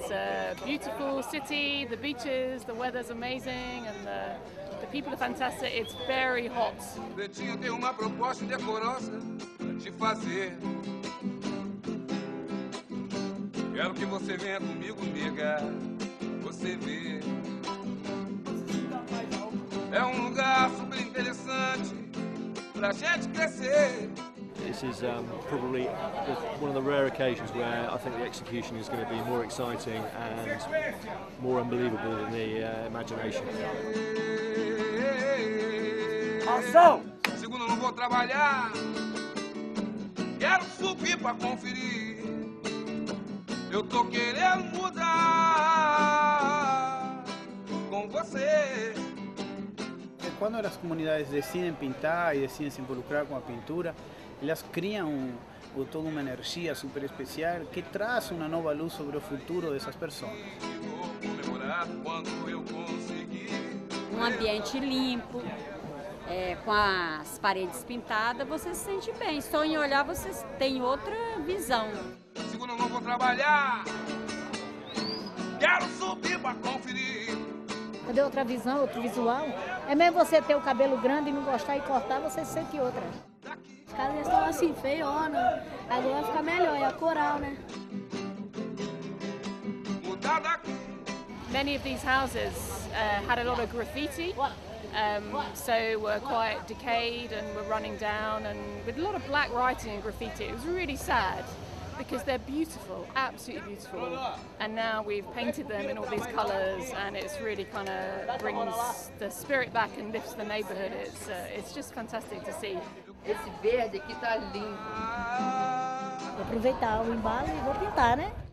It's a beautiful city, the beaches, the weather's amazing, and the people are fantastic. It's very hot. Pretinho tem uma proposta decorosa pra te fazer. Quero que você venha comigo, nega. Você vê. É lugar super interessante pra gente crescer. This is probably one of the rare occasions where I think the execution is going to be more exciting and more unbelievable than the imagination. Ação! Segundo, eu não vou trabalhar. Quero subir pra conferir. Eu tô querendo mudar com você. Cuando las comunidades deciden pintar y deciden se involucrar con la pintura, elas criam toda uma energia super especial que traz uma nova luz sobre o futuro dessas pessoas. Um ambiente limpo, com as paredes pintadas, você se sente bem. Só em olhar você tem outra visão. Segundo, eu não vou trabalhar. Quero subir para conferir. Cadê outra visão, outro visual? É mesmo você ter o cabelo grande e não gostar e cortar, você sente outra. As casas estão assim, feiona. Agora fica melhor, é a coral, né? Many of these houses had a lot of graffiti, so were quite decayed and were running down, and with a lot of black writing and graffiti. It was really sad because they're beautiful, absolutely beautiful, and now we've painted them in all these colours, and it's really kind of brings the spirit back and lifts the neighbourhood. It's just fantastic to see. Esse verde aqui tá lindo. Vou aproveitar o embalo e vou pintar, né?